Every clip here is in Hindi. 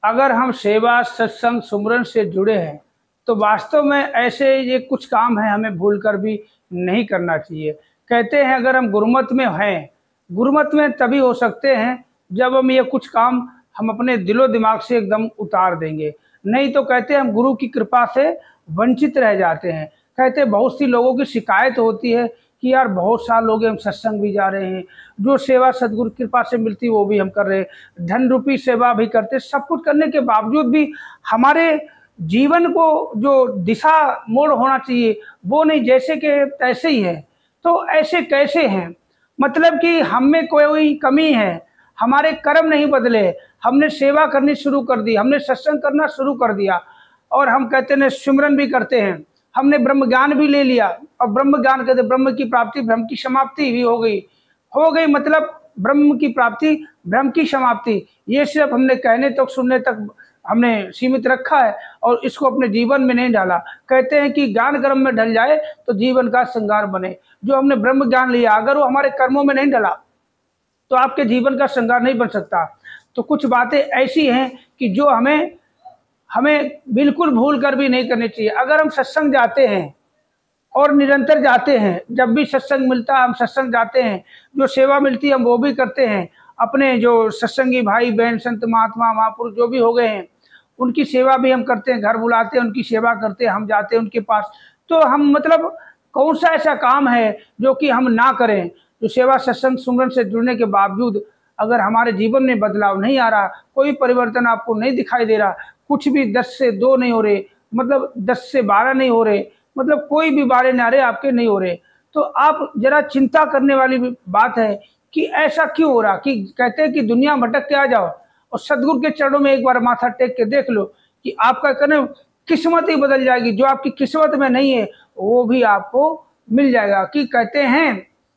अगर हम सेवा, सत्संग, सुमरन से जुड़े हैं तो वास्तव में ऐसे ये कुछ काम है हमें भूल कर भी नहीं करना चाहिए। कहते हैं अगर हम गुरुमत में हैं, गुरुमत में तभी हो सकते हैं जब हम ये कुछ काम हम अपने दिलो दिमाग से एकदम उतार देंगे, नहीं तो कहते हैं हम गुरु की कृपा से वंचित रह जाते हैं। कहते हैं बहुत सी लोगों की शिकायत होती है कि यार बहुत साल हो गए हम सत्संग भी जा रहे हैं, जो सेवा सदगुरु कृपा से मिलती वो भी हम कर रहे हैं, धन रूपी सेवा भी करते, सब कुछ करने के बावजूद भी हमारे जीवन को जो दिशा मोड़ होना चाहिए वो नहीं, जैसे कि तैसे ही है। तो ऐसे कैसे हैं? मतलब कि हम में कोई कमी है, हमारे कर्म नहीं बदले, हमने सेवा करनी शुरू कर दी, हमने सत्संग करना शुरू कर दिया और हम कहते हैं सिमरन भी करते हैं, हमने ब्रह्म ज्ञान भी ले लिया और ब्रह्म ज्ञान कहते ब्रह्म की प्राप्ति, ब्रह्म की समाप्ति भी हो गई। मतलब ब्रह्म की प्राप्ति, ब्रह्म की समाप्ति, ये सिर्फ हमने कहने तक सुनने तक हमने सीमित रखा है और इसको अपने जीवन में नहीं डाला। कहते हैं कि ज्ञान कर्म में ढल जाए तो जीवन का श्रृंगार बने। जो हमने ब्रह्म ज्ञान लिया अगर वो हमारे कर्मों में नहीं डला तो आपके जीवन का श्रृंगार नहीं बन सकता। तो कुछ बातें ऐसी हैं कि जो हमें बिल्कुल भूल कर भी नहीं करनी चाहिए। अगर हम सत्संग जाते हैं और निरंतर जाते हैं, जब भी सत्संग मिलता है हम सत्संग जाते हैं, जो सेवा मिलती है हम वो भी करते हैं, अपने जो सत्संगी भाई बहन संत महात्मा महापुरुष जो भी हो गए हैं उनकी सेवा भी हम करते हैं, घर बुलाते हैं उनकी सेवा करते हैं, हम जाते हैं उनके पास। तो हम मतलब कौन सा ऐसा काम है जो कि हम ना करें? जो सेवा सत्संग सुमरन से जुड़ने के बावजूद अगर हमारे जीवन में बदलाव नहीं आ रहा, कोई परिवर्तन आपको नहीं दिखाई दे रहा, कुछ भी 10 से 2 नहीं हो रहे, मतलब 10 से 12 नहीं हो रहे, मतलब कोई भी 12 नारे आपके नहीं हो रहे, तो आप जरा चिंता करने वाली बात है कि ऐसा क्यों हो रहा। कि कहते हैं कि दुनिया भटक के आ जाओ और सदगुरु के चरणों में एक बार माथा टेक के देख लो कि आपका कहने किस्मत ही बदल जाएगी। जो आपकी किस्मत में नहीं है वो भी आपको मिल जाएगा। कि कहते हैं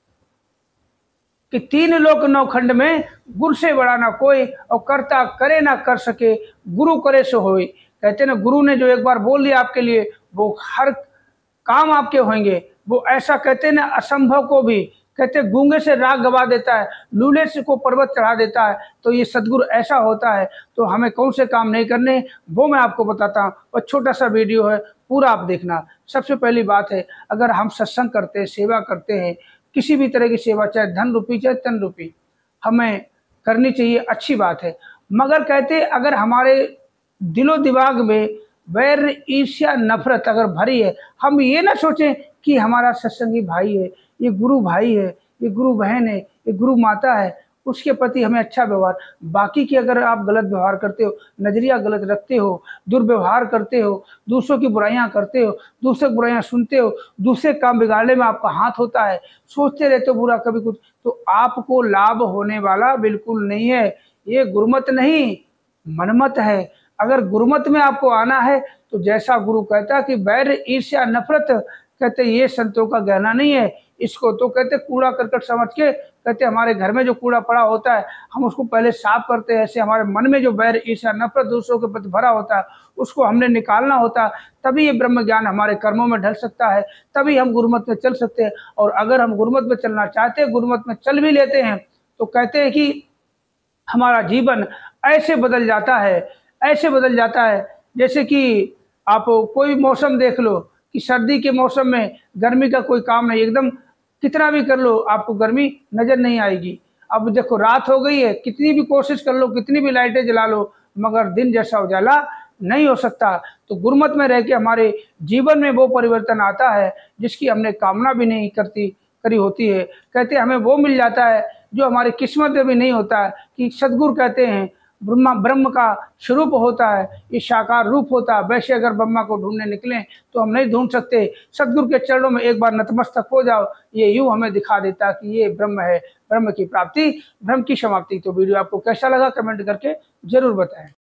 कि 3 लोक 9 खंड में गुरु से बड़ा ना कोई, और करता करे ना कर सके, गुरु करे सो होए। कहते ना गुरु ने जो एक बार बोल दिया आपके लिए वो हर काम आपके होंगे। वो ऐसा कहते ना असंभव को भी कहते गूंगे से राग गवा देता है, लूले से को पर्वत चढ़ा देता है। तो ये सदगुरु ऐसा होता है। तो हमें कौन से काम नहीं करने वो मैं आपको बताता हूँ और छोटा सा वीडियो है, पूरा आप देखना। सबसे पहली बात है, अगर हम सत्संग करते हैं, सेवा करते हैं, किसी भी तरह की सेवा चाहे धन रूपी चाहे तन रूपी हमें करनी चाहिए, अच्छी बात है। मगर कहते अगर हमारे दिलो दिमाग में वैर ईर्ष्या नफरत अगर भरी है, हम ये ना सोचें कि हमारा सत्संगी भाई है, ये गुरु भाई है, ये गुरु बहन है, ये गुरु माता है, उसके प्रति हमें अच्छा व्यवहार। बाकी की अगर आप गलत व्यवहार करते हो, नजरिया गलत रखते हो, दुर्व्यवहार करते हो, दूसरों की बुराइयां करते हो, दूसरे की बुराइयां सुनते हो, दूसरे काम बिगाड़ने में आपका हाथ होता है, सोचते रहते हो बुरा कभी कुछ, तो आपको लाभ होने वाला बिल्कुल नहीं है। ये गुरुमत नहीं मनमत है। अगर गुरुमत में आपको आना है तो जैसा गुरु कहता है कि बैर ईर्ष्या नफरत कहते ये संतों का गहना नहीं है। इसको तो कहते कूड़ा करकट समझ के कहते हमारे घर में जो कूड़ा पड़ा होता है हम उसको पहले साफ करते हैं। ऐसे हमारे मन में जो बैर ईर्ष्या नफरत दूसरों के प्रति भरा होता है उसको हमने निकालना होता है, तभी ये ब्रह्म ज्ञान हमारे कर्मों में ढल सकता है, तभी हम गुरुमत में चल सकते हैं। और अगर हम गुरुमत में चलना चाहते हैं, गुरुमत में चल भी लेते हैं, तो कहते हैं कि हमारा जीवन ऐसे बदल जाता है, ऐसे बदल जाता है जैसे कि आप कोई मौसम देख लो कि सर्दी के मौसम में गर्मी का कोई काम नहीं, एकदम कितना भी कर लो आपको गर्मी नजर नहीं आएगी। अब देखो रात हो गई है, कितनी भी कोशिश कर लो, कितनी भी लाइटें जला लो, मगर दिन जैसा उजाला नहीं हो सकता। तो गुरुमत में रह के हमारे जीवन में वो परिवर्तन आता है जिसकी हमने कामना भी नहीं करी होती है। कहते हमें वो मिल जाता है जो हमारी किस्मत में भी नहीं होता है। कि सदगुरु कहते हैं ब्रह्म का स्वरूप होता है, ये साकार रूप होता है। वैसे अगर ब्रह्मा को ढूंढने निकलें तो हम नहीं ढूंढ सकते। सदगुरु के चरणों में एक बार नतमस्तक हो जाओ, ये यूं हमें दिखा देता कि ये ब्रह्म है, ब्रह्म की प्राप्ति, ब्रह्म की समाप्ति। तो वीडियो आपको कैसा लगा कमेंट करके जरूर बताएं।